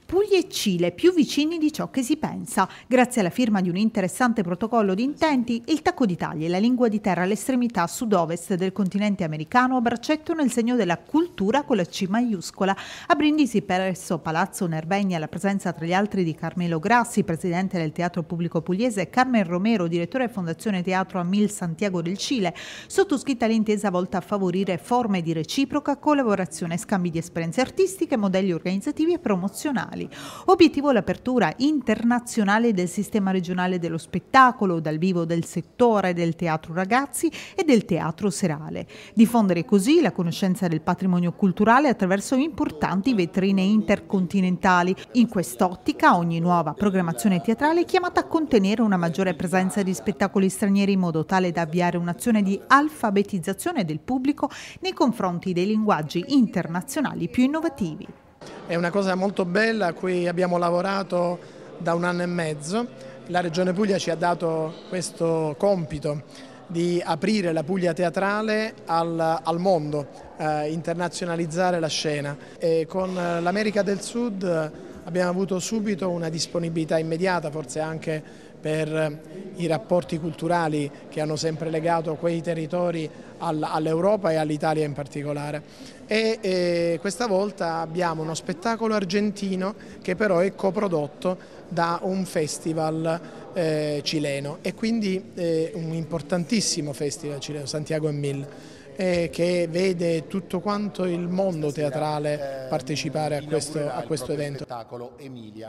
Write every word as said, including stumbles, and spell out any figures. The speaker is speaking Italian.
Puglia e Cile più vicini di ciò che si pensa. Grazie alla firma di un interessante protocollo di intenti, il Tacco d'Italia e la lingua di terra all'estremità sud-ovest del continente americano a braccetto nel segno della cultura con la C maiuscola. A Brindisi, presso Palazzo Nervegna, la presenza tra gli altri di Carmelo Grassi, presidente del Teatro Pubblico Pugliese, e Carmen Romero, direttore Fondazione Teatro Amil Santiago del Cile, sottoscritta l'intesa volta a favorire forme di reciproca collaborazione, scambi di esperienze artistiche, modelli organizzativi e promozionali. Obiettivo l'apertura internazionale del sistema regionale dello spettacolo, dal vivo del settore del teatro ragazzi e del teatro serale. Diffondere così la conoscenza del patrimonio culturale attraverso importanti vetrine intercontinentali. In quest'ottica ogni nuova programmazione teatrale è chiamata a contenere una maggiore presenza di spettacoli stranieri in modo tale da avviare un'azione di alfabetizzazione del pubblico nei confronti dei linguaggi internazionali più innovativi. È una cosa molto bella a cui abbiamo lavorato da un anno e mezzo. La Regione Puglia ci ha dato questo compito di aprire la Puglia teatrale al, al mondo, eh, internazionalizzare la scena. E con l'America del Sud abbiamo avuto subito una disponibilità immediata, forse anche per i rapporti culturali che hanno sempre legato quei territori all'Europa e all'Italia in particolare. E, e questa volta abbiamo uno spettacolo argentino che però è coprodotto da un festival eh, cileno e quindi eh, un importantissimo festival cileno, Santiago Amil, eh, che vede tutto quanto il mondo teatrale partecipare a questo, a questo evento.